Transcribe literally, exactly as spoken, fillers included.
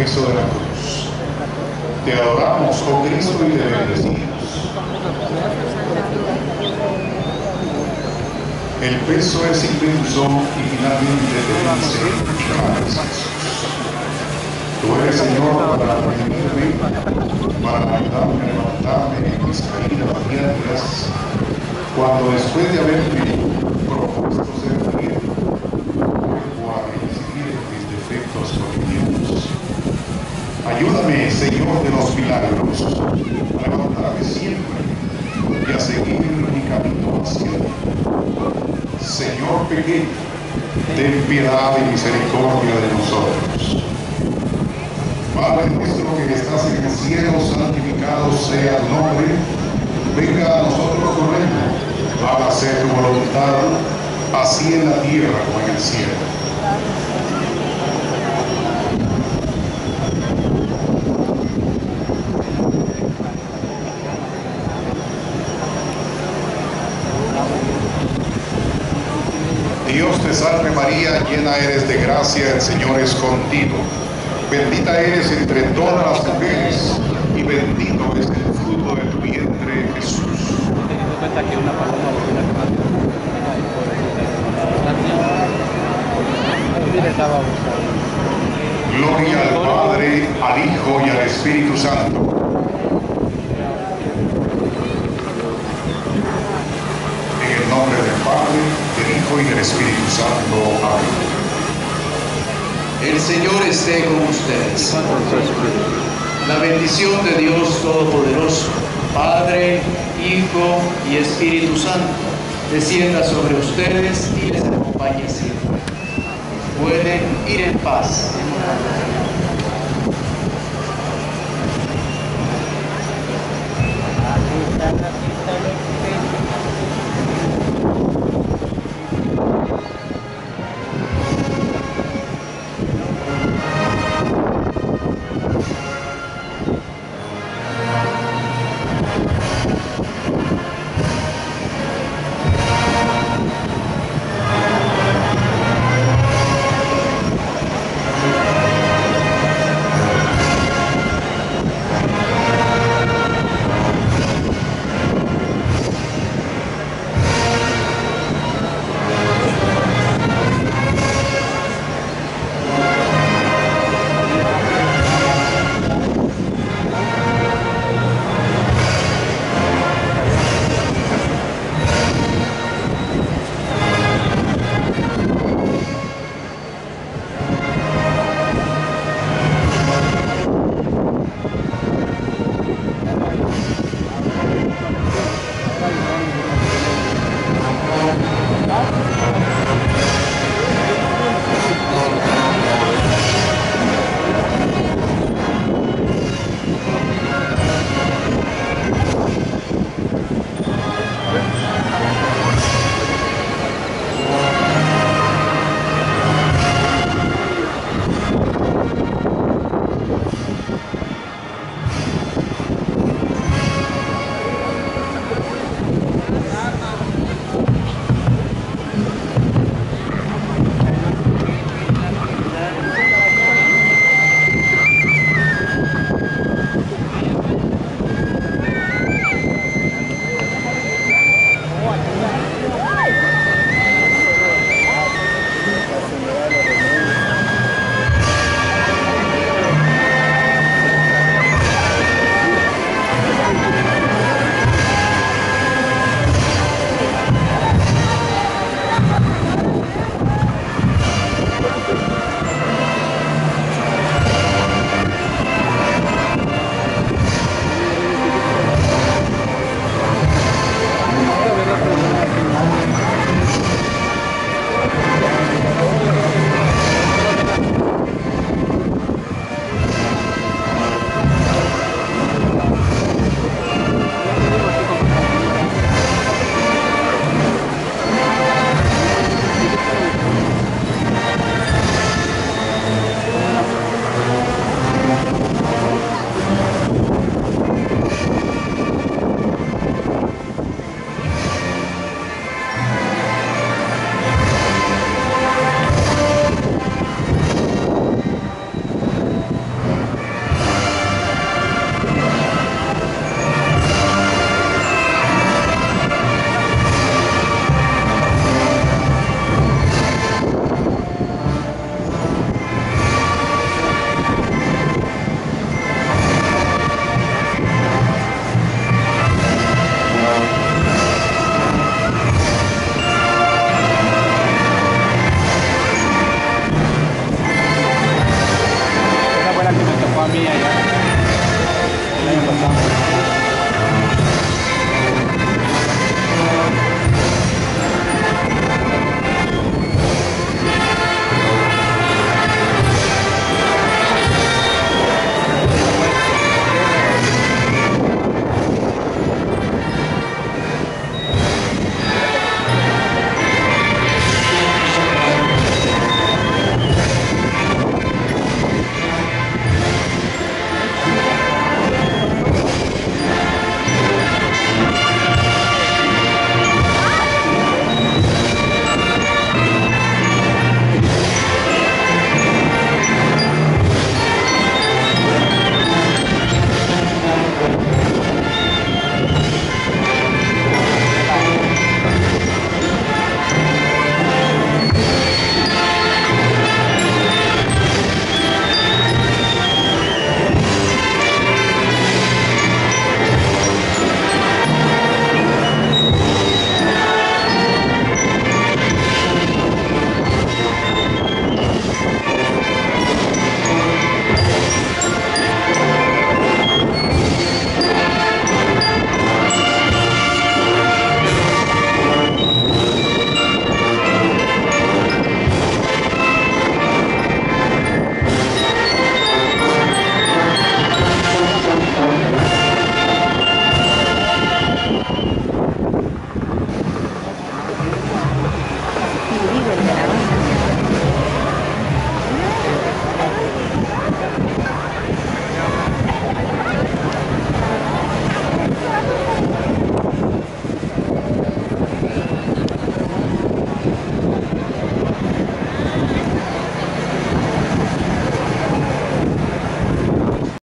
peso de la cruz. Te adoramos, oh Cristo, y te bendecimos. El peso es inmenso y finalmente te dice y cansas. Tú eres Señor para redimirme, para ayudarme a levantarme en mis caídas diarias, cuando después de haberme propuesto ser fiel, vuelvo a reincidir en mis defectos cotidianos. Ayúdame, Señor de los milagros, a levantarme siempre y a seguir mi camino hacia ti. Señor pequeño, ten piedad y misericordia de nosotros. Padre nuestro que estás en el cielo, santificado sea tu nombre. Venga a nosotros tu reino. Hágase tu voluntad, así en la tierra como en el cielo. Dios te salve María, llena eres de gracia, el Señor es contigo. Bendita eres entre todas las mujeres y bendito es el fruto de tu vientre, Jesús. Gloria al Padre, al Hijo y al Espíritu Santo. En el nombre del Padre, del Hijo y del Espíritu Santo. Amén. El Señor esté con ustedes. La bendición de Dios Todopoderoso, Padre, Hijo y Espíritu Santo, descienda sobre ustedes y les acompañe siempre. Pueden ir en paz. Gracias.